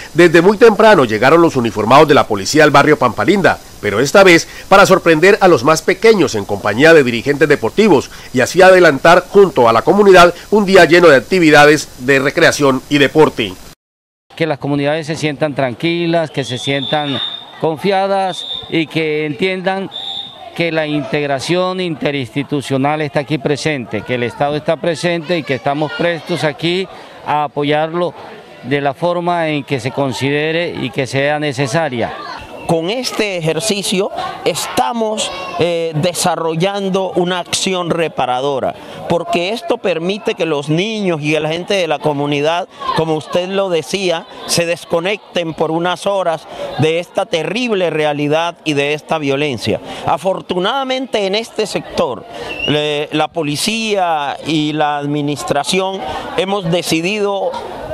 Desde muy temprano llegaron los uniformados de la policía al barrio Pampalinda, pero esta vez para sorprender a los más pequeños en compañía de dirigentes deportivos y así adelantar junto a la comunidad un día lleno de actividades de recreación y deporte. Que las comunidades se sientan tranquilas, que se sientan confiadas y que entiendan que la integración interinstitucional está aquí presente, que el Estado está presente y que estamos prestos aquí a apoyarlo de la forma en que se considere y que sea necesaria. Con este ejercicio estamos desarrollando una acción reparadora, porque esto permite que los niños y la gente de la comunidad, como usted lo decía, se desconecten por unas horas de esta terrible realidad y de esta violencia. Afortunadamente en este sector, la policía y la administración hemos decidido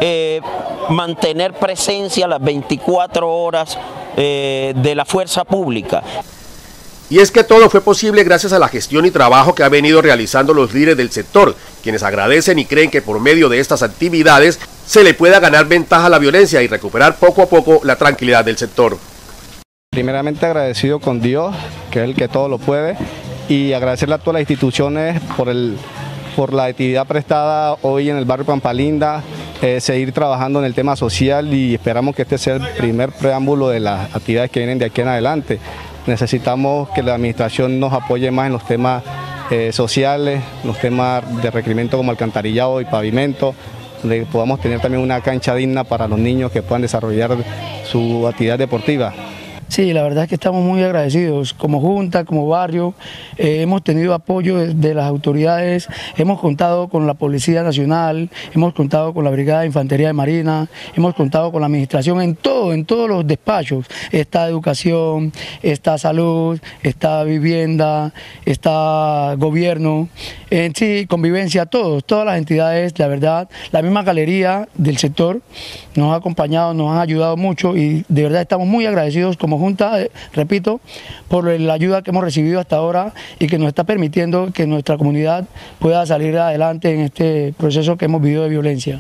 mantener presencia las 24 horas de la fuerza pública. Y es que todo fue posible gracias a la gestión y trabajo que han venido realizando los líderes del sector, quienes agradecen y creen que por medio de estas actividades se le pueda ganar ventaja a la violencia y recuperar poco a poco la tranquilidad del sector. Primeramente agradecido con Dios, que es el que todo lo puede, y agradecerle a todas las instituciones por la actividad prestada hoy en el barrio Pampalinda, seguir trabajando en el tema social y esperamos que este sea el primer preámbulo de las actividades que vienen de aquí en adelante. Necesitamos que la administración nos apoye más en los temas sociales, los temas de requerimiento como alcantarillado y pavimento, donde podamos tener también una cancha digna para los niños que puedan desarrollar su actividad deportiva. Sí, la verdad es que estamos muy agradecidos como Junta, como barrio, hemos tenido apoyo de las autoridades, hemos contado con la Policía Nacional, hemos contado con la Brigada de Infantería de Marina, hemos contado con la administración en todos los despachos, está educación, está salud, está vivienda, está gobierno, en sí, convivencia, todas las entidades, la verdad, la misma galería del sector nos ha acompañado, nos han ayudado mucho y de verdad estamos muy agradecidos como Junta, repito, por la ayuda que hemos recibido hasta ahora y que nos está permitiendo que nuestra comunidad pueda salir adelante en este proceso que hemos vivido de violencia.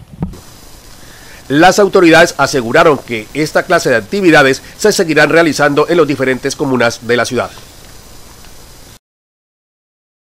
Las autoridades aseguraron que esta clase de actividades se seguirán realizando en las diferentes comunas de la ciudad.